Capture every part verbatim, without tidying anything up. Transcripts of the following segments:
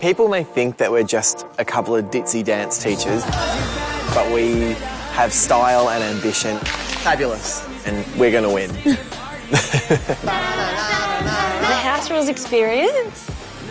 People may think that we're just a couple of ditzy dance teachers, but we have style and ambition. Fabulous. And we're going to win. The house rules experience.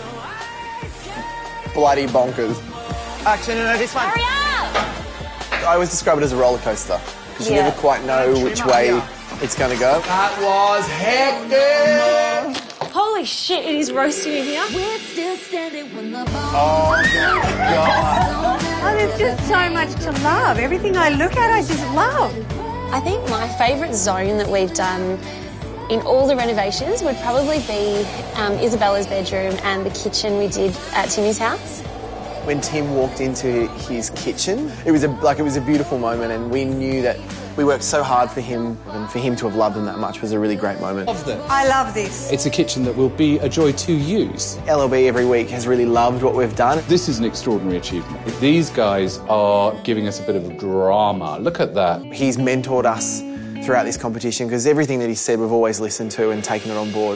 Bloody bonkers. Actually, no, no, this one. Hurry up! I always describe it as a roller coaster because you Yeah. never quite know which way it's going to go. That was hectic! Holy shit, it is roasting in here. We're still standing when the Oh, my God. Oh, there's just so much to love. Everything I look at, I just love. I think my favourite zone that we've done in all the renovations would probably be um, Isabella's bedroom and the kitchen we did at Timmy's house. When Tim walked into his kitchen, it was a, like it was a beautiful moment, and we knew that we worked so hard for him, and for him to have loved him that much was a really great moment. Love this. I love this. It's a kitchen that will be a joy to use. L L B every week has really loved what we've done. This is an extraordinary achievement. These guys are giving us a bit of drama. Look at that. He's mentored us throughout this competition because everything that he said we've always listened to and taken it on board.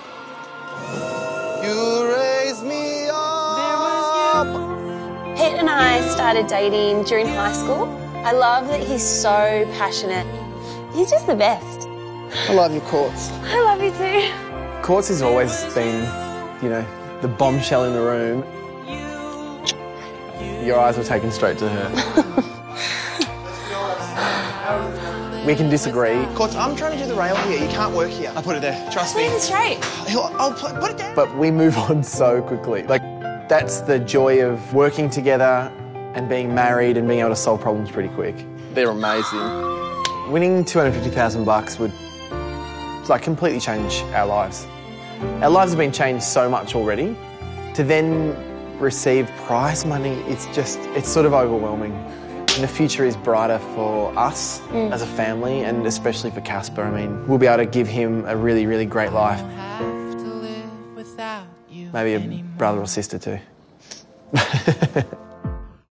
You raised me up. Pete and I started dating during high school. I love that he's so passionate. He's just the best. I love you, Courts. I love you too. Courts has always been, you know, the bombshell in the room. Your eyes were taken straight to her. We can disagree. Courts, I'm trying to do the rail here. You can't work here. I put it there. Trust me. Stand straight. He'll, I'll put, put it there. But we move on so quickly. Like, that's the joy of working together and being married and being able to solve problems pretty quick. They're amazing. Winning two hundred fifty thousand bucks would, like, completely change our lives. Our lives have been changed so much already. To then receive prize money, it's just, it's sort of overwhelming. And the future is brighter for us mm. as a family, and especially for Casper. I mean, we'll be able to give him a really, really great life. Maybe a brother or sister too.